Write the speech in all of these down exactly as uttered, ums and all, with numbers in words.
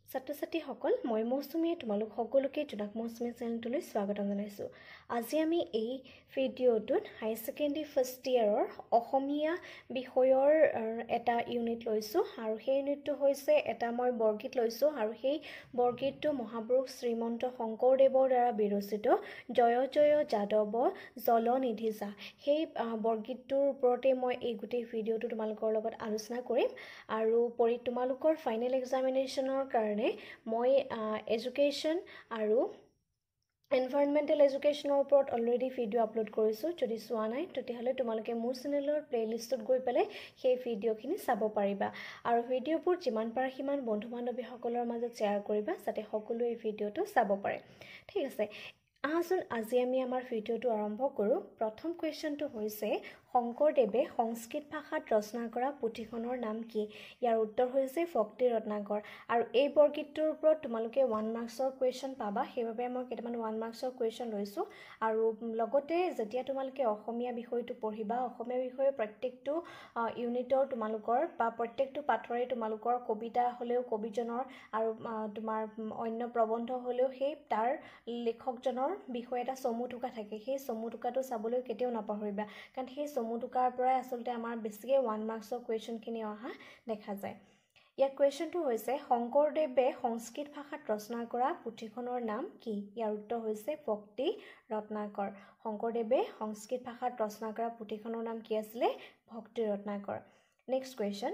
ছাত্ৰ-ছাত্ৰীসকল মই মৌচুমীয়ে তোমালোক সকলোকে জোনাক মৌচুমী চেনেলটোলৈ স্বাগতম জনাইছোঁ। আজি আমি এই ভিডিঅ'টোত হায়াৰ ছেকেণ্ডেৰী ফাৰ্ষ্ট ইয়াৰৰ অসমীয়া বিষয়ৰ এটা ইউনিট লৈছোঁ আৰু সেই ইউনিটটো হৈছে এটা মই বৰগীত লৈছোঁ আৰু সেই বৰগীতটো মহাপুৰুষ শ্ৰীমন্ত শংকৰদেৱৰ দ্বাৰা বিৰচিত জয় জয় যাদৱ জলনিধি যা। সেই বৰগীতটোৰ ওপৰতে মই এই গোটেই ভিডিঅ'টো তোমালোকৰ লগত আলোচনা কৰিম আৰু পৰি তোমালোকৰ ফাইনেল এক্সামিনেশ্যনৰ কাৰণে মই এডুকেশ্যন আৰু এনভাইৰনমেণ্টেল এডুকেশ্যনৰ ওপৰত অলৰেডি ভিডিঅ' আপলোড কৰিছোঁ। যদি চোৱা নাই তেতিয়াহ'লে তোমালোকে মোৰ চেনেলৰ প্লে'লিষ্টত গৈ পেলাই সেই ভিডিঅ'খিনি চাব পাৰিবা আৰু ভিডিঅ'বোৰ যিমান পাৰা সিমান বন্ধু বান্ধৱীসকলৰ মাজত শ্বেয়াৰ কৰিবা যাতে সকলোৱে এই ভিডিঅ'টো চাব পাৰে। ঠিক আছে, আহাচোন আজি আমি আমাৰ ভিডিঅ'টো আৰম্ভ কৰোঁ। প্ৰথম কুৱেশ্যনটো হৈছে শংকৰদেৱে সংস্কৃত ভাষাত ৰচনা কৰা পুথিখনৰ নাম কি? ইয়াৰ উত্তৰ হৈছে ভক্তি ৰত্নাকৰ আৰু এই বৰগীতটোৰ ওপৰত তোমালোকে ওৱান মাৰ্কছৰ কুৱেশ্যন পাবা, সেইবাবে মই কেইটামান ওৱান মাৰ্কছৰ কুৱেশ্যন লৈছোঁ আৰু লগতে যেতিয়া তোমালোকে অসমীয়া বিষয়টো পঢ়িবা অসমীয়া বিষয়ে প্ৰত্যেকটো ইউনিটৰ তোমালোকৰ বা প্ৰত্যেকটো পাঠৰে তোমালোকৰ কবিতা হ'লেও কবিজনৰ আৰু তোমাৰ অন্য প্ৰবন্ধ হ'লেও সেই তাৰ লেখকজনৰ বিষয়ে এটা চমু টোকা থাকে, সেই চমু টোকাটো চাবলৈ কেতিয়াও নাপাহৰিবা কাৰণ সেই চমু টোকাৰ পৰাই আচলতে আমাৰ বেছিকৈ ওৱান মাৰ্কছৰ কুৱেশ্যনখিনি অহা দেখা যায়। ইয়াৰ কুৱেশ্যনটো হৈছে শংকৰদেৱে সংস্কৃত ভাষাত ৰচনা কৰা পুথিখনৰ নাম কি? ইয়াৰ উত্তৰ হৈছে ভক্তি ৰত্নাকৰ। শংকৰদেৱে সংস্কৃত ভাষাত ৰচনা কৰা পুথিখনৰ নাম কি আছিলে? ভক্তি ৰত্নাকৰ। নেক্সট কুৱেশ্যন,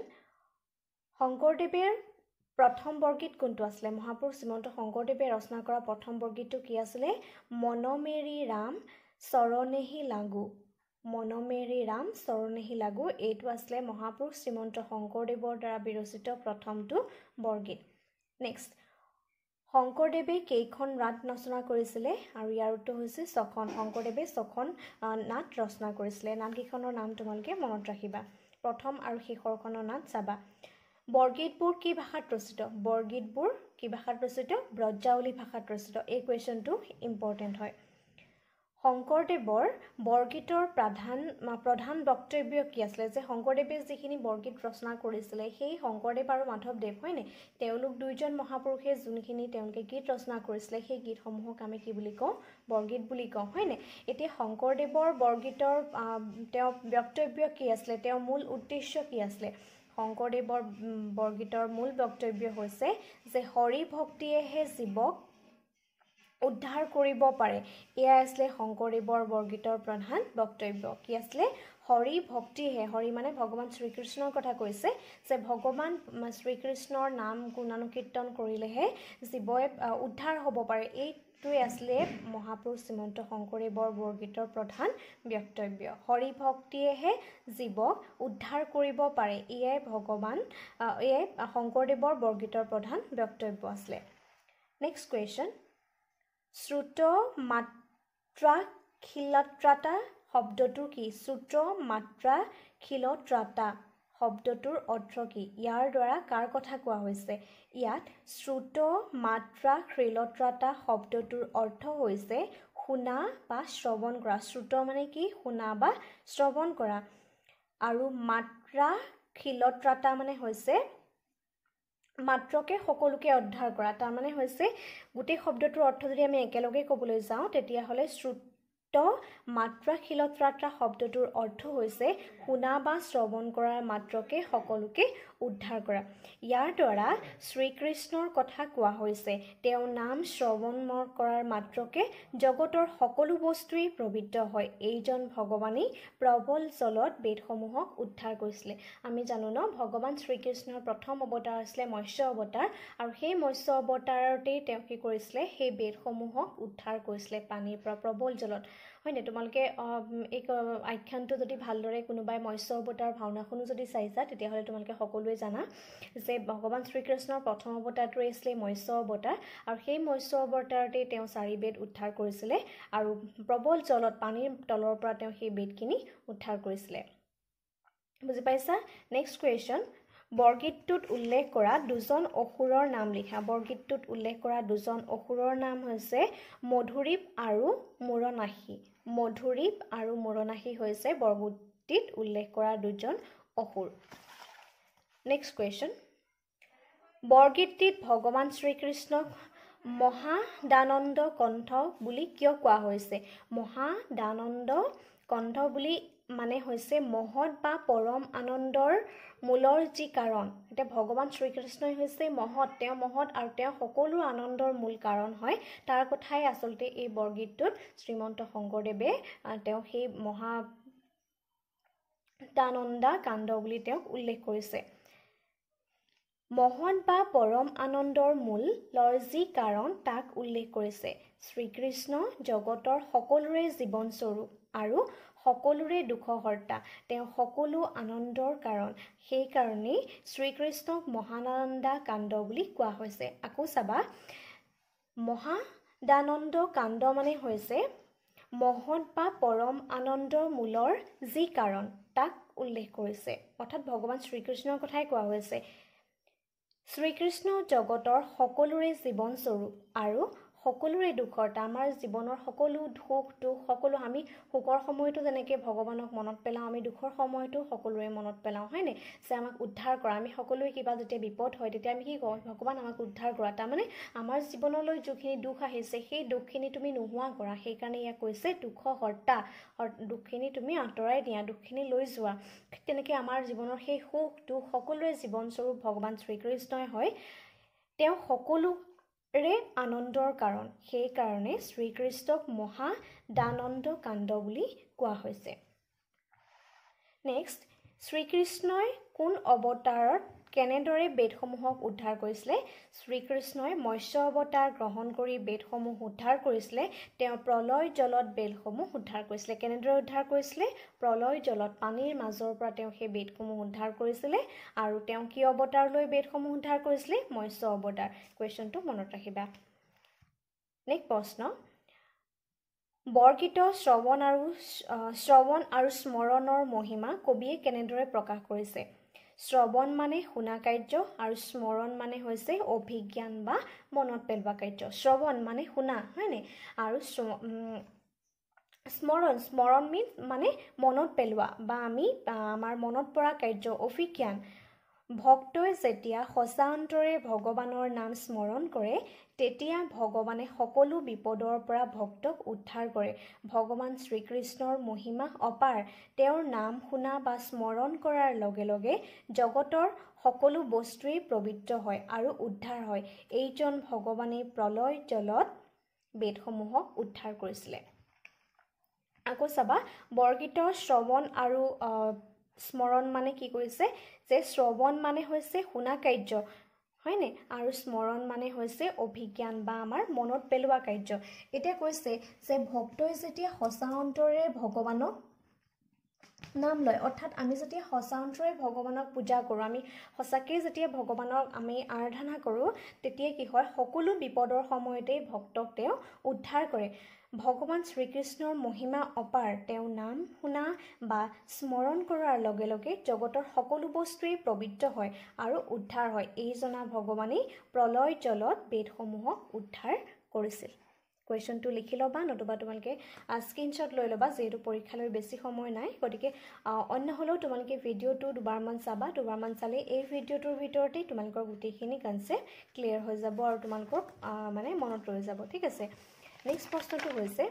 শংকৰদেৱে প্ৰথম বৰগীত কোনটো আছিলে? মহাপুৰুষ শ্ৰীমন্ত শংকৰদেৱে ৰচনা কৰা প্ৰথম বৰগীতটো কি আছিলে? মনমেৰি ৰাম চৰণেহি লাগু। মনমেৰি ৰাম চৰণেহি লাগু এইটো আছিলে মহাপুৰুষ শ্ৰীমন্ত শংকৰদেৱৰ দ্বাৰা বিৰচিত প্ৰথমটো বৰগীত। নেক্সট, শংকৰদেৱে কেইখন নাট ৰচনা কৰিছিলে? আৰু ইয়াৰ উত্তৰ হৈছে ছখন। শংকৰদেৱে ছখন নাট ৰচনা কৰিছিলে। নাটকেইখনৰ নাম তোমালোকে মনত ৰাখিবা, প্ৰথম আৰু শেষৰখনৰ নাট চাবা। বৰগীতবোৰ কি ভাষাত ৰচিত? বৰগীতবোৰ কি ভাষাত ৰচিত? ব্ৰজাৱলী ভাষাত ৰচিত। এই কুৱেশ্যনটো ইম্পৰ্টেণ্ট হয়। শংকৰদেৱৰ বৰগীতৰ প্ৰধান প্ৰধান বক্তব্য কি আছিলে? যে শংকৰদেৱে যিখিনি বৰগীত ৰচনা কৰিছিলে সেই শংকৰদেৱ আৰু মাধৱদেৱ হয়নে, তেওঁলোক দুইজন মহাপুৰুষে যোনখিনি তেওঁলোকে গীত ৰচনা কৰিছিলে সেই গীতসমূহক আমি কি বুলি কওঁ? বৰগীত বুলি কওঁ হয়নে। এতিয়া শংকৰদেৱৰ বৰগীতৰ তেওঁ বক্তব্য কি আছিলে? তেওঁৰ মূল উদ্দেশ্য কি আছিলে? শংকৰদেৱৰ বৰগীতৰ মূল বক্তব্য হৈছে যে হৰি ভক্তিয়েহে জীৱক উদ্ধাৰ কৰিব পাৰে। এয়া আছিলে শংকৰদেৱৰ বৰগীতৰ প্ৰধান বক্তব্য। কি আছিলে? হৰি ভক্তিহে, হৰি মানে ভগৱান শ্ৰীকৃষ্ণৰ কথা কৈছে যে ভগৱান শ্ৰীকৃষ্ণৰ নাম গুণানুকীৰ্তন কৰিলেহে জীৱই উদ্ধাৰ হ'ব পাৰে। এইটোৱে আছিলে মহাপুৰুষ শ্ৰীমন্ত শংকৰদেৱৰ বৰগীতৰ প্ৰধান বক্তব্য। হৰি ভক্তিয়েহে জীৱক উদ্ধাৰ কৰিব পাৰে, এয়াই ভগৱান এয়াই শংকৰদেৱৰ বৰগীতৰ প্ৰধান বক্তব্য আছিলে। নেক্সট কুৱেশ্যন, শ্ৰুত মাত্ৰা খিলত্ৰাতা শব্দটোৰ কি? শ্ৰুত মাত্ৰা খিলত্ৰাতা শব্দটোৰ অৰ্থ কি? ইয়াৰ দ্বাৰা কাৰ কথা কোৱা হৈছে? ইয়াত শ্ৰুত মাত্ৰা খিলত্ৰাতা শব্দটোৰ অৰ্থ হৈছে শুনা বা শ্ৰৱণ কৰা। শ্ৰুত মানে কি? শুনা বা শ্ৰৱণ কৰা আৰু মাত্ৰা খিলত্ৰাতা মানে হৈছে মাত্ৰকে সকলোকে উদ্ধাৰ কৰা। তাৰমানে হৈছে গোটেই শব্দটোৰ অৰ্থ যদি আমি একেলগে ক'বলৈ যাওঁ তেতিয়াহ'লে শ্ৰুত মাত্ৰা খিলত্ৰাতা শব্দটোৰ অৰ্থ হৈছে শুনা বা শ্ৰৱণ কৰাৰ মাত্ৰকে সকলোকে উদ্ধাৰ কৰা। ইয়াৰ দ্বাৰা শ্ৰীকৃষ্ণৰ কথা কোৱা হৈছে। তেওঁ নাম শ্ৰৱণ কৰাৰ মাত্ৰকে জগতৰ সকলো বস্তুৱেই পবিত্ৰ হয়। এইজন ভগৱানেই প্ৰবল জলত বেদসমূহক উদ্ধাৰ কৰিছিলে। আমি জানো ন ভগৱান শ্ৰীকৃষ্ণৰ প্ৰথম অৱতাৰ আছিলে মৎস্য অৱতাৰ আৰু সেই মৎস্য অৱতাৰতেই তেওঁ কি কৰিছিলে? সেই বেদসমূহক উদ্ধাৰ কৰিছিলে পানীৰ পৰা প্ৰবল জলত হয়নে। তোমালোকে এই আখ্যানটো যদি ভালদৰে কোনোবাই মৎস্য অৱতাৰ ভাওনাখনো যদি চাইছা তেতিয়াহ'লে তোমালোকে সকলোৱে জানা যে ভগৱান শ্ৰীকৃষ্ণৰ প্ৰথম অৱতাৰটোৱে আছিলে মৎস্য অৱতাৰ আৰু সেই মৎস্য অৱতাৰতেই তেওঁ চাৰি বেদ উদ্ধাৰ কৰিছিলে আৰু প্ৰবল জলত পানীৰ তলৰ পৰা তেওঁ সেই বেদখিনি উদ্ধাৰ কৰিছিলে। বুজি পাইছা? নেক্সট কুৱেশ্যন, বৰগীতটোত উল্লেখ কৰা দুজন অসুৰৰ নাম লিখা। বৰগীতটোত উল্লেখ কৰা দুজন অসুৰৰ নাম হৈছে মধুৰীপ আৰু মূৰনাশী। মধুৰীপ আৰু মূৰনাশী হৈছে বৰগীতটিত উল্লেখ কৰা দুজন অসুৰ। নেক্সট কুৱেশ্যন, বৰগীতটিত ভগৱান শ্ৰীকৃষ্ণক মহাদানন্দ কণ্ঠ বুলি কিয় কোৱা হৈছে? মহাদানন্দ কণ্ঠ বুলি মানে হৈছে মহৎ বা পৰম আনন্দৰ মূলৰ যি কাৰণ। এতিয়া ভগৱান শ্ৰীকৃষ্ণই হৈছে মহৎ, তেওঁ মহৎ আৰু তেওঁ সকলো আনন্দৰ মূল কাৰণ হয়। তাৰ কথাই আচলতে এই বৰগীতটোত শ্ৰীমন্ত শংকৰদেৱে তেওঁ সেই মহাদানন্দা কাণ্ড বুলি তেওঁক উল্লেখ কৰিছে। মহৎ বা পৰম আনন্দৰ মূলৰ যি কাৰণ তাক উল্লেখ কৰিছে। শ্ৰীকৃষ্ণ জগতৰ সকলোৰে জীৱনস্বৰূপ আৰু সকলোৰে দুখহৰ্তা, তেওঁ সকলো আনন্দৰ কাৰণ। সেইকাৰণেই শ্ৰীকৃষ্ণক মহাদানন্দা কাণ্ড বুলি কোৱা হৈছে। আকৌ চাবা, মহাদানন্দ কাণ্ড মানে হৈছে মহৎ বা পৰম আনন্দৰ মূলৰ যি কাৰণ তাক উল্লেখ কৰিছে, অৰ্থাৎ ভগৱান শ্ৰীকৃষ্ণৰ কথাই কোৱা হৈছে। শ্ৰীকৃষ্ণ জগতৰ সকলোৰে জীৱনস্বৰূপ আৰু সকলোৰে দুখহৰ্তা। আমাৰ জীৱনৰ সকলো সুখ দুখ সকলো, আমি সুখৰ সময়তো যেনেকৈ ভগৱানক মনত পেলাওঁ, আমি দুখৰ সময়তো সকলোৰে মনত পেলাওঁ, হয়নে? যে আমাক উদ্ধাৰ কৰা। আমি সকলোৱে কিবা যেতিয়া বিপদ হয় তেতিয়া আমি কি কওঁ? ভগৱান আমাক উদ্ধাৰ কৰা। তাৰমানে আমাৰ জীৱনলৈ যিখিনি দুখ আহিছে সেই দুখখিনি তুমি নোহোৱা কৰা। সেইকাৰণে ইয়াক কৈছে দুখহৰ্তা, দুখখিনি তুমি আঁতৰাই দিয়া, দুখখিনি লৈ যোৱা। তেনেকৈ আমাৰ জীৱনৰ সেই সুখ দুখ সকলোৰে জীৱনস্বৰূপ ভগৱান শ্ৰীকৃষ্ণই হয়। তেওঁ সকলোৰে আনন্দৰ কাৰণ। সেইকাৰণে শ্ৰীকৃষ্ণক মহাদানন্দ কাণ্ড বুলি কোৱা হৈছে। নেক্সট, শ্ৰীকৃষ্ণই কোন অৱতাৰত কেনেদৰে বেদসমূহক উদ্ধাৰ কৰিছিলে? শ্ৰীকৃষ্ণই মৎস্য অৱতাৰ গ্ৰহণ কৰি বেদসমূহ উদ্ধাৰ কৰিছিলে। তেওঁ প্ৰলয় জলত বেদসমূহ উদ্ধাৰ কৰিছিলে। কেনেদৰে উদ্ধাৰ কৰিছিলে? প্ৰলয় জলত, পানীৰ মাজৰ পৰা তেওঁ সেই বেদসমূহ উদ্ধাৰ কৰিছিলে। আৰু তেওঁ কি অৱতাৰ লৈ বেদসমূহ উদ্ধাৰ কৰিছিলে? মৎস্য অৱতাৰ। কুৱেশ্যনটো মনত ৰাখিবা। নেক্সট প্ৰশ্ন, বৰগীতৰ শ্ৰৱণ আৰু শ্ৰৱণ আৰু স্মৰণৰ মহিমা কবিয়ে কেনেদৰে প্ৰকাশ কৰিছে? শ্ৰৱণ মানে শুনা কাৰ্য আৰু স্মৰণ মানে হৈছে অভিজ্ঞান বা মনত পেলোৱা কাৰ্য। শ্ৰৱণ মানে শুনা, হয়নে? আৰু স্মৰণ, স্মৰণ মিন মানে মনত পেলোৱা বা আমি আমাৰ মনত পৰা কাৰ্য, অভিজ্ঞান। ভক্তই যেতিয়া সঁচা অন্তৰে ভগৱানৰ নাম স্মৰণ কৰে তেতিয়া ভগৱানে সকলো বিপদৰ পৰা ভক্তক উদ্ধাৰ কৰে। ভগৱান শ্ৰীকৃষ্ণৰ মহিমা অপাৰ। তেওঁৰ নাম শুনা বা স্মৰণ কৰাৰ লগে লগে জগতৰ সকলো বস্তুৱেই পবিত্ৰ হয় আৰু উদ্ধাৰ হয়। এইজন ভগৱানে প্ৰলয় জলত বেদসমূহক উদ্ধাৰ কৰিছিলে। আকৌ চাবা, বৰগীতৰ শ্ৰৱণ আৰু স্মৰণ মানে কি কৰিছে? যে শ্ৰৱণ মানে হৈছে শুনা কাৰ্য, হয়নে? আৰু স্মৰণ মানে হৈছে অভিজ্ঞান বা আমাৰ মনত পেলোৱা কাৰ্য। এতিয়া কৈছে যে ভক্তই যেতিয়া সঁচা অন্তৰেৰে ভগৱানক নাম লয়, অৰ্থাৎ আমি যেতিয়া সঁচা অন্তৰে ভগৱানক পূজা কৰোঁ, আমি সঁচাকৈ যেতিয়া ভগৱানক আমি আৰাধনা কৰোঁ, তেতিয়া কি হয়? সকলো বিপদৰ সময়তেই ভক্তক তেওঁ উদ্ধাৰ কৰে। ভগৱান শ্ৰীকৃষ্ণৰ মহিমা অপাৰ। তেওঁ নাম শুনা বা স্মৰণ কৰাৰ লগে লগে জগতৰ সকলো বস্তুৱেই পবিত্ৰ হয় আৰু উদ্ধাৰ হয়। এই জনা ভগৱানেই প্ৰলয় জলত বেদসমূহক উদ্ধাৰ কৰিছিল। কুৱেশ্যনটো লিখি ল'বা, নতুবা তোমালোকে স্ক্ৰীনশ্বট লৈ ল'বা, যিহেতু পৰীক্ষালৈ বেছি সময় নাই। গতিকে অন্য হ'লেও তোমালোকে ভিডিঅ'টো দুবাৰমান চাবা। দুবাৰমান চালে এই ভিডিঅ'টোৰ ভিতৰতেই তোমালোকৰ গোটেইখিনি কনচেপ্ট ক্লিয়াৰ হৈ যাব আৰু তোমালোকৰ মানে মনত ৰৈ যাব, ঠিক আছে? নেক্সট প্ৰশ্নটো হৈছে,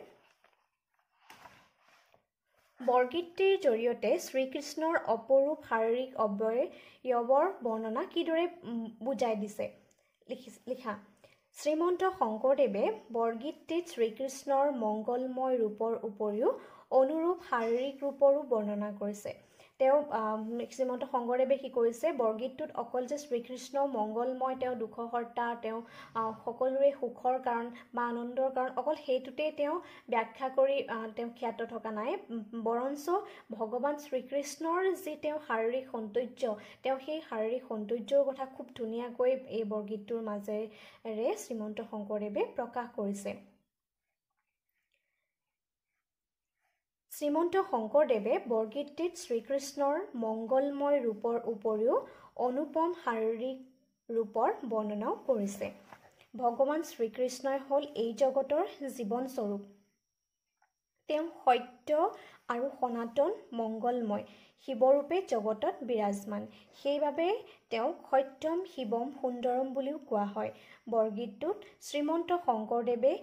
বৰগীতটিৰ জৰিয়তে শ্ৰীকৃষ্ণৰ অপৰূপ শাৰীৰিক অৱয়ৱৰ বৰ্ণনা কিদৰে বুজাই দিছে? লিখি লিখা। শ্ৰীমন্ত শংকৰদেৱে বৰগীতটিত শ্ৰীকৃষ্ণৰ মংগলময় ৰূপৰ উপৰিও অনুৰূপ শাৰীৰিক ৰূপৰো বৰ্ণনা কৰিছে। তেওঁ শ্ৰীমন্ত শংকৰদেৱে কি কৰিছে? বৰগীতটোত অকল যে শ্ৰীকৃষ্ণ মংগলময়, তেওঁ দুখহৰ্তা, তেওঁ সকলোৰে সুখৰ কাৰণ বা আনন্দৰ কাৰণ, অকল সেইটোতে তেওঁ ব্যাখ্যা কৰি তেওঁ খ্যাত থকা নাই। বৰঞ্চ ভগৱান শ্ৰীকৃষ্ণৰ যি তেওঁ শাৰীৰিক সৌন্দৰ্য, তেওঁ সেই শাৰীৰিক সৌন্দৰ্যৰ কথা খুব ধুনীয়াকৈ এই বৰগীতটোৰ মাজেৰে শ্ৰীমন্ত শংকৰদেৱে প্ৰকাশ কৰিছে। শ্ৰীমন্ত শংকৰদেৱে বৰগীতটিত শ্ৰীকৃষ্ণৰ মংগলময় ৰূপৰ উপৰিও অনুপম শাৰীৰিক ৰূপৰ বৰ্ণনাও কৰিছে। ভগৱান শ্ৰীকৃষ্ণই হ'ল এই জগতৰ জীৱনস্বৰূপ। তেওঁ সত্য আৰু সনাতন মংগলময়। শিৱৰূপে জগতত বিৰাজমান সেইবাবে তেওঁক সত্যম শিৱম সুন্দৰম বুলিও কোৱা হয় বৰগীতটোত শ্ৰীমন্ত শংকৰদেৱে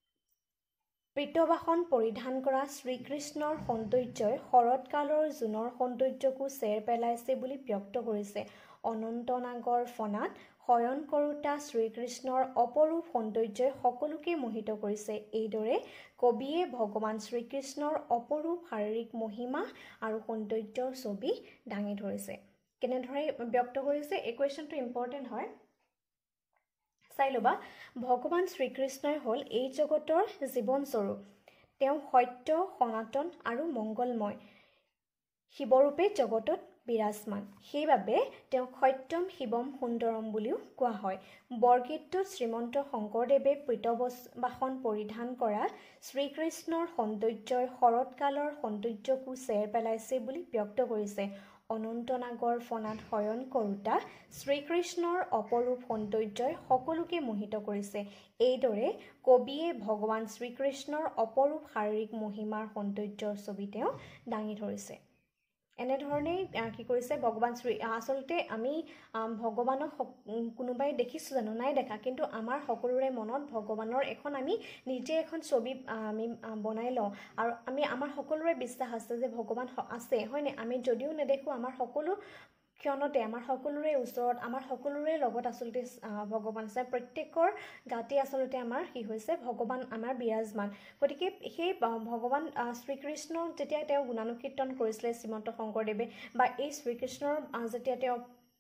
পৃতবাসন পৰিধান কৰা শ্ৰীকৃষ্ণৰ সৌন্দৰ্যই শৰৎকালৰ জোনৰ সৌন্দৰ্যকো চেৰ পেলাইছে বুলি ব্যক্ত কৰিছে অনন্ত নাগৰ ফণাত শয়ন কৰোঁতা শ্ৰীকৃষ্ণৰ অপৰূপ সৌন্দৰ্যই সকলোকে মোহিত কৰিছে এইদৰে কবিয়ে ভগৱান শ্ৰীকৃষ্ণৰ অপৰূপ শাৰীৰিক মহিমা আৰু সৌন্দৰ্যৰ ছবি দাঙি ধৰিছে কেনেদৰে ব্যক্ত কৰিছে এই কুৱেশ্যনটো ইম্পৰ্টেণ্ট হয় চাই ল'বা ভগৱান শ্ৰীকৃষ্ণই হ'ল এই জগতৰ জীৱনস্বৰূপ তেওঁ সত্য সনাতন আৰু মংগলময় শিৱৰূপে জগতত বিৰাজমান সেইবাবে তেওঁক সত্যম শিৱম সুন্দৰম বুলিও কোৱা হয় বৰগীতটোত শ্ৰীমন্ত শংকৰদেৱে পৃতবাসন পৰিধান কৰা শ্ৰীকৃষ্ণৰ সৌন্দৰ্যই শৰৎকালৰ সৌন্দৰ্যকো চেৰ পেলাইছে বুলি ব্যক্ত কৰিছে অনন্ত নাগৰ ফণাত শয়ন কৰোঁতা শ্ৰীকৃষ্ণৰ অপৰূপ সৌন্দৰ্যই সকলোকে মোহিত কৰিছে এইদৰে কবিয়ে ভগৱান শ্ৰীকৃষ্ণৰ অপৰূপ শাৰীৰিক মহিমাৰ সৌন্দৰ্যৰ ছবি তেওঁ দাঙি ধৰিছে এনেধৰণে কি কৰিছে ভগৱান শ্ৰী আচলতে আমি ভগৱানক কোনোবাই দেখিছোঁ জানো নাই দেখা কিন্তু আমাৰ সকলোৰে মনত ভগৱানৰ এখন আমি নিজে এখন ছবি আমি বনাই লওঁ আৰু আমি আমাৰ সকলোৰে বিশ্বাস আছে যে ভগৱান আছে হয়নে আমি যদিও নেদেখোঁ আমাৰ সকলো ক্ষণতে আমাৰ সকলোৰে ওচৰত আমাৰ সকলোৰে লগত আচলতে ভগৱান আছে প্ৰত্যেকৰ গাতে আচলতে আমাৰ কি হৈছে ভগৱান আমাৰ বিৰাজমান গতিকে সেই ভগৱান শ্ৰীকৃষ্ণক যেতিয়া তেওঁ গুণানুকীৰ্তন কৰিছিলে শ্ৰীমন্ত শংকৰদেৱে বা এই শ্ৰীকৃষ্ণৰ যেতিয়া তেওঁ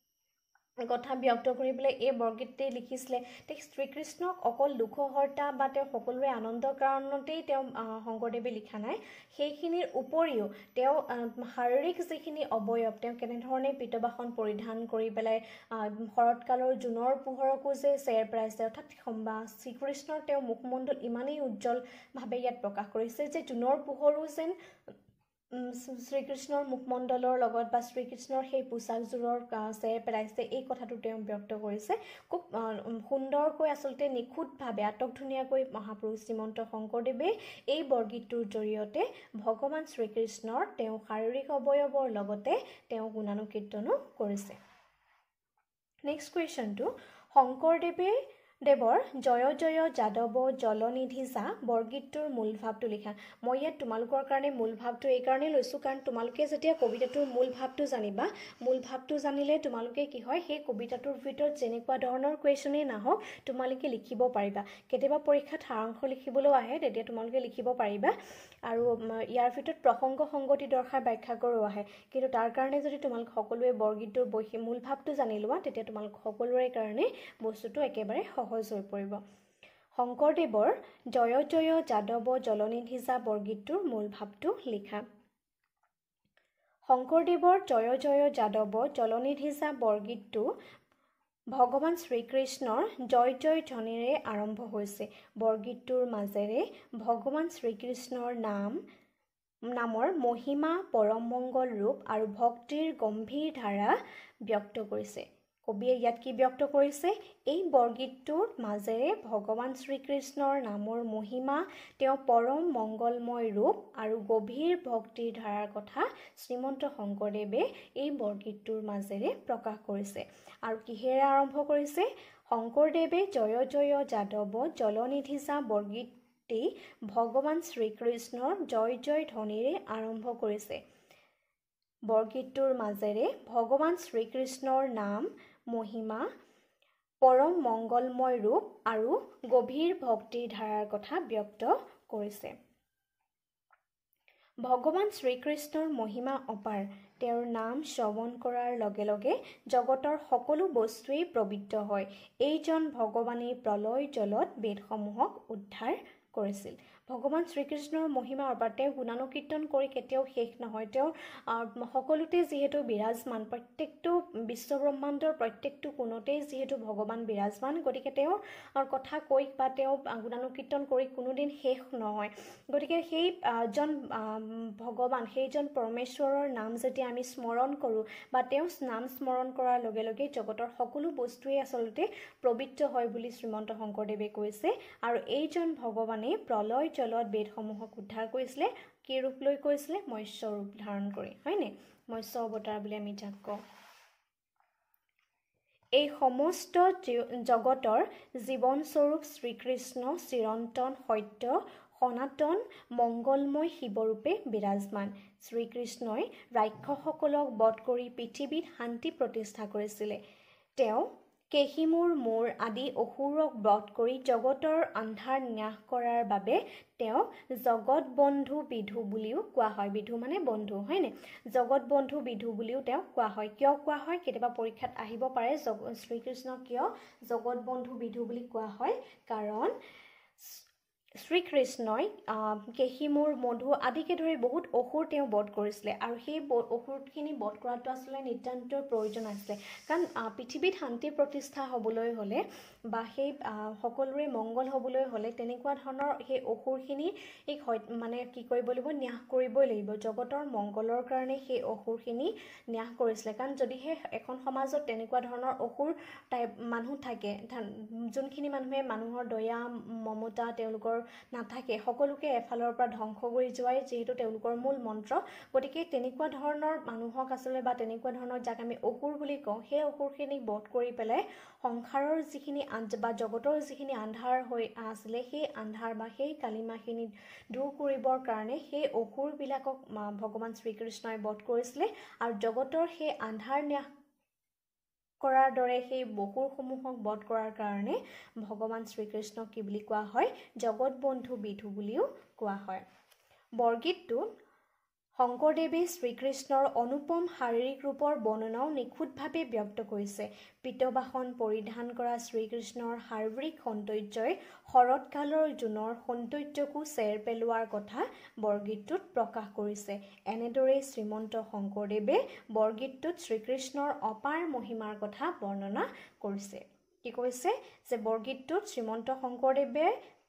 কথা ব্যক্ত কৰিবলৈ এই বৰগীতটি লিখিছিলে তে শ্ৰীকৃষ্ণক অকল দুখহৰ্তা বা তেওঁ সকলোৰে আনন্দৰ কাৰণতেই তেওঁ শংকৰদেৱে লিখা নাই সেইখিনিৰ উপৰিও তেওঁ শাৰীৰিক যিখিনি অৱয়ব তেওঁ কেনেধৰণে পৃতবাসন পৰিধান কৰি পেলাই শৰৎকালৰ জোনৰ পোহৰকো যে চেৰ পেলাইছে অৰ্থাৎ শ্ৰীকৃষ্ণৰ তেওঁ মুখমণ্ডল ইমানেই উজ্জ্বলভাৱে ইয়াত প্ৰকাশ কৰিছে যে জোনৰ পোহৰো যেন শ্ৰীকৃষ্ণৰ মুখমণ্ডলৰ লগত বা শ্ৰীকৃষ্ণৰ সেই পোচাকযোৰৰ চেৰ পেলাইছে এই কথাটো তেওঁ ব্যক্ত কৰিছে খুব সুন্দৰকৈ আচলতে নিখুঁতভাৱে আটক ধুনীয়াকৈ মহাপুৰুষ শ্ৰীমন্ত শংকৰদেৱে এই বৰগীতটোৰ জৰিয়তে ভগৱান শ্ৰীকৃষ্ণৰ তেওঁ শাৰীৰিক অৱয়ৱৰ লগতে তেওঁ গুণানুকীৰ্তনো কৰিছে নেক্সট কুৱেশ্যনটো শংকৰদেৱে দেৱৰ জয় জয় যাদৱ জলনিধি যা বৰগীতটোৰ মূল ভাৱটো লিখা মই ইয়াত তোমালোকৰ কাৰণে মূল ভাৱটো এইকাৰণেই লৈছোঁ কাৰণ তোমালোকে যেতিয়া কবিতাটোৰ মূল ভাৱটো জানিবা মূল ভাৱটো জানিলে তোমালোকে কি হয় সেই কবিতাটোৰ ভিতৰত যেনেকুৱা ধৰণৰ কুৱেশ্যনেই নাহক তোমালোকে লিখিব পাৰিবা কেতিয়াবা পৰীক্ষাত সাৰাংশ লিখিবলৈও আহে তেতিয়া তোমালোকে লিখিব পাৰিবা আৰু ইয়াৰ ভিতৰত প্ৰসংগ সংগতি দৰ্শাই ব্যাখ্যা কৰোঁ আহে কিন্তু তাৰ কাৰণে যদি তোমালোক সকলোৱে বৰগীতটোৰ বৈশি মূল ভাৱটো জানি লোৱা তেতিয়া তোমালোক সকলোৰে কাৰণে বস্তুটো একেবাৰে সহজ হৈ পৰিব শংকৰদেৱৰ জয় জয় যাদৱ জলনিধি যা বৰগীতটোৰ মূল ভাৱটো লিখা শংকৰদেৱৰ জয় জয় যাদৱ জলনিধি যা বৰগীতটো ভগৱান শ্ৰীকৃষ্ণৰ জয় জয় ধ্বনিৰে আৰম্ভ হৈছে বৰগীতটোৰ মাজেৰে ভগৱান শ্ৰীকৃষ্ণৰ নাম নামৰ মহিমা পৰম মংগল ৰূপ আৰু ভক্তিৰ গম্ভীৰ ধাৰা ব্যক্ত কৰিছে কবিয়ে ইয়াত কি ব্যক্ত কৰিছে এই বৰগীতটোৰ মাজেৰে ভগৱান শ্ৰীকৃষ্ণৰ নামৰ মহিমা তেওঁ পৰম মংগলময় ৰূপ আৰু গভীৰ ভক্তিৰ ধাৰাৰ কথা শ্ৰীমন্ত শংকৰদেৱে এই বৰগীতটোৰ মাজেৰে প্ৰকাশ কৰিছে আৰু কিহেৰে আৰম্ভ কৰিছে শংকৰদেৱে জয় জয় যাদৱ জলনিধি যা বৰগীতটি ভগৱান শ্ৰীকৃষ্ণৰ জয় জয় ধ্বনিৰে আৰম্ভ কৰিছে বৰগীতটোৰ মাজেৰে ভগৱান শ্ৰীকৃষ্ণৰ নাম মহিমা পৰম মংগলময় ৰূপ আৰু গভীৰ ভক্তিৰ ধাৰাৰ কথা ব্যক্ত কৰিছে ভগৱান শ্ৰীকৃষ্ণৰ মহিমা অপাৰ তেওঁৰ নাম শ্ৰৱণ কৰাৰ লগে লগে জগতৰ সকলো বস্তুৱেই পবিত্ৰ হয় এইজন ভগৱানেই প্ৰলয় জলত বেদসমূহক উদ্ধাৰ কৰিছিল ভগৱান শ্ৰীকৃষ্ণৰ মহিমা অপাৰ তেওঁ গুণানুকীৰ্তন কৰি কেতিয়াও শেষ নহয় তেওঁ সকলোতে যিহেতু বিৰাজমান প্ৰত্যেকটো বিশ্বব্ৰহ্মাণ্ডৰ প্ৰত্যেকটো কোণতেই যিহেতু ভগৱান বিৰাজমান গতিকে তেওঁৰ কথা কৈ বা তেওঁ গুণানুকীৰ্তন কৰি কোনোদিন শেষ নহয় গতিকে সেইজন ভগৱান সেইজন পৰমেশ্বৰৰ নাম যেতিয়া আমি স্মৰণ কৰোঁ বা তেওঁ নাম স্মৰণ কৰাৰ লগে লগে জগতৰ সকলো বস্তুৱেই আচলতে পবিত্ৰ হয় বুলি শ্ৰীমন্ত শংকৰদেৱে কৈছে আৰু এইজন ভগৱানে প্ৰলয় জলত বেদসমূহক উদ্ধাৰ কৰিছিলে কি ৰূপ লৈ কৈছিলে মৎস্য ৰূপ ধাৰণ কৰি হয়নে মৎস্য অৱতাৰ বুলি আমি যাক কওঁ এই সমস্ত জগতৰ জীৱনস্বৰূপ শ্ৰীকৃষ্ণ চিৰন্তন সত্য সনাতন মংগলময় শিৱৰূপে বিৰাজমান শ্ৰীকৃষ্ণই ৰাক্ষসসকলক বধ কৰি পৃথিৱীত শান্তি প্ৰতিষ্ঠা কৰিছিলে তেওঁ কেহিমুৰ মূৰ আদি অসুৰক বধ কৰি জগতৰ আন্ধাৰ নাশ কৰাৰ বাবে তেওঁ জগত বন্ধু বিধু বুলিও কোৱা হয় বিধু মানে বন্ধু হয়নে জগত বন্ধু বিধু বুলিও তেওঁ কোৱা হয় কিয় কোৱা হয় কেতিয়াবা পৰীক্ষাত আহিব পাৰে শ্ৰীকৃষ্ণ কিয় জগত বন্ধু বিধু বুলি কোৱা হয় কাৰণ শ্ৰীকৃষ্ণই কেহিমুৰ মধু আদিকে ধৰি বহুত অসুৰ তেওঁ বধ কৰিছিলে আৰু সেই অসুৰখিনি বধ কৰাটো আচলতে নিতান্ত প্ৰয়োজন আছিলে কাৰণ পৃথিৱীত শান্তি প্ৰতিষ্ঠা হ'বলৈ হ'লে বা সেই সকলোৰে মংগল হ'বলৈ হ'লে তেনেকুৱা ধৰণৰ সেই অসুৰখিনি মানে কি কৰিব লাগিব ন্যাস কৰিবই লাগিব জগতৰ মংগলৰ কাৰণে সেই অসুৰখিনি ন্যাস কৰিছিলে কাৰণ যদিহে এখন সমাজত তেনেকুৱা ধৰণৰ অসুৰ টাইপ মানুহ থাকে যোনখিনি মানুহে মানুহৰ দয়া মমতা তেওঁলোকৰ নাথাকে সকলোকে এফালৰ পৰা ধ্বংস কৰি যোৱাই যেহেতু তেওঁলোকৰ মূল মন্ত্ৰ গতিকে তেনেকুৱা ধৰণৰ মানুহক আচলতে বা তেনেকুৱা ধৰণৰ যাক আমি অসুৰ বুলি কওঁ সেই অসুৰখিনি বধ কৰি পেলাই সংসাৰৰ যিখিনি বা জগতৰ যিখিনি আন্ধাৰ হৈ আছিলে সেই আন্ধাৰ বা সেই কালিমাখিনি দূৰ কৰিবৰ কাৰণে সেই অসুৰবিলাকক ভগৱান শ্ৰীকৃষ্ণই বধ কৰিছিলে আৰু জগতৰ সেই আন্ধাৰ ন্যাস কৰাৰ দৰে সেই অসুৰসমূহক বধ কৰাৰ কাৰণে ভগৱান শ্ৰীকৃষ্ণক কি বুলি কোৱা হয় জগত বন্ধু বিধু বুলিও কোৱা হয় বৰগীতটো শংকৰদেৱে শ্ৰীকৃষ্ণৰ অনুপম শাৰীৰিক ৰূপৰ বৰ্ণনাও নিখুঁতভাৱে ব্যক্ত কৰিছে পীতবাসন পৰিধান কৰা শ্ৰীকৃষ্ণৰ শাৰীৰিক সৌন্দৰ্যই শৰৎকালৰ জোনৰ সৌন্দৰ্যকো চেৰ পেলোৱাৰ কথা বৰগীতটোত প্ৰকাশ কৰিছে এনেদৰে শ্ৰীমন্ত শংকৰদেৱে বৰগীতটোত শ্ৰীকৃষ্ণৰ অপাৰ মহিমাৰ কথা বৰ্ণনা কৰিছে কি কৈছে যে বৰগীতটোত শ্ৰীমন্ত শংকৰদেৱে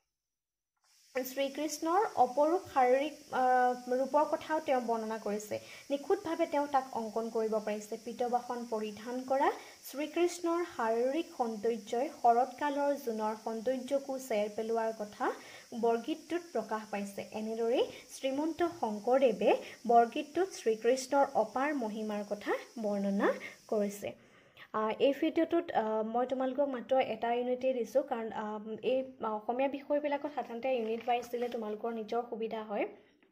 শ্ৰীকৃষ্ণৰ অপৰূপ শাৰীৰিক ৰূপৰ কথাও তেওঁ বৰ্ণনা কৰিছে নিখুঁতভাৱে তেওঁ তাক অংকন কৰিব পাৰিছে পীতবাসন পৰিধান কৰা শ্ৰীকৃষ্ণৰ শাৰীৰিক সৌন্দৰ্যই শৰৎকালৰ জোনৰ সৌন্দৰ্যকো চেৰ পেলোৱাৰ কথা বৰগীতটোত প্ৰকাশ পাইছে এনেদৰেই শ্ৰীমন্ত শংকৰদেৱে বৰগীতটোত শ্ৰীকৃষ্ণৰ অপাৰ মহিমাৰ কথা বৰ্ণনা কৰিছে এই ভিডিঅ'টোত মই তোমালোকক মাত্ৰ এটা ইউনিটেই দিছোঁ কাৰণ এই অসমীয়া বিষয়বিলাকত সাধাৰণতে ইউনিট ৱাইজ দিলে তোমালোকৰ নিজৰ সুবিধা হয়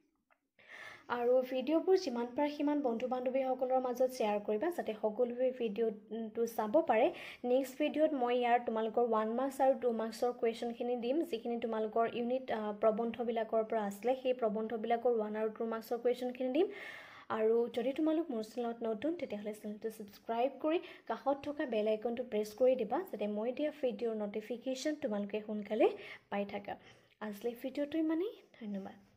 আৰু ভিডিঅ'বোৰ যিমান পাৰে সিমান বন্ধু বান্ধৱীসকলৰ মাজত শ্বেয়াৰ কৰিবা যাতে সকলোৱে ভিডিঅ'টো চাব পাৰে নেক্সট ভিডিঅ'ত মই ইয়াৰ তোমালোকৰ ওৱান মাৰ্কছ আৰু টু মাৰ্কছৰ কুৱেশ্যনখিনি দিম যিখিনি তোমালোকৰ ইউনিট প্ৰবন্ধবিলাকৰ পৰা আছিলে সেই প্ৰবন্ধবিলাকৰ ওৱান আৰু টু মাৰ্কছৰ কুৱেশ্যনখিনি দিম আৰু যদি তোমালোক মোৰ চেনেলত নতুন তেতিয়াহ'লে চেনেলটো ছাবস্ক্ৰাইব কৰি কাষত থকা বেল আইকনটো প্ৰেছ কৰি দিবা যাতে মই দিয়া ভিডিঅ'ৰ নটিফিকেশ্যন তোমালোকে সোনকালে পাই থাকা আজিলৈ ভিডিঅ'টো ইমানেই ধন্যবাদ